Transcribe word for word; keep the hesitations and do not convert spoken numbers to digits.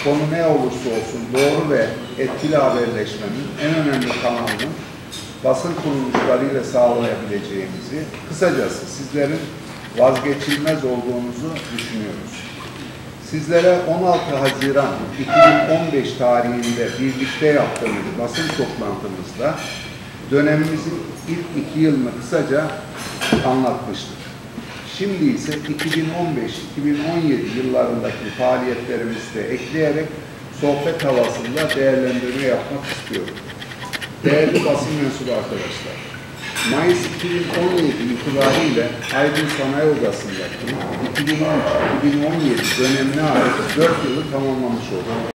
konu ne olursa olsun doğru ve etkili haberleşmenin en önemli kanalının basın kuruluşlarıyla sağlayabileceğimizi, kısacası sizlerin vazgeçilmez olduğunuzu düşünüyoruz. Sizlere on altı Haziran iki bin on beş tarihinde birlikte yaptığımız basın toplantımızda dönemimizin ilk iki yılını kısaca anlatmıştık. Şimdi ise iki bin on beş iki bin on yedi yıllarındaki faaliyetlerimizi de ekleyerek sohbet havasında değerlendirme yapmak istiyorum. Değerli basın mensubu arkadaşlar, Mayıs iki bin on yedi itibariyle Aydın Sanayi Odası'ndaki iki bin on üç iki bin on yedi dönemine ait dört yılı tamamlamış olduk.